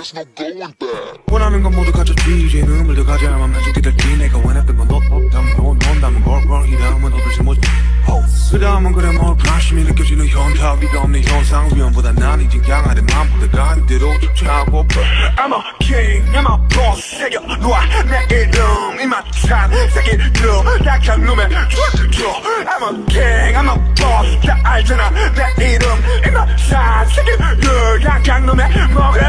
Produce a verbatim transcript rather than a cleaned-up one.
there's no going back. 원하는 건 모두 갖췄지 이제 눈물 더 가져야만 만족이 될지 내가 원했던 건 없다면 돈 돈다면 걸걸 이 다음은 어떨지 뭐지 그 다음은 그래 뭘 관심이 느껴지는 현타 위가 없는 현상 위험보다 난 이제 강하대 맘보다 가는 대로 쫓아고 I'm a king, I'm a boss 새겨놓아 내 이름 이마찬 새끼로 약한 놈의 줘 I'm a king, I'm a boss 다 알잖아 내 이름 이마찬 새끼로 약한 놈의 먹으라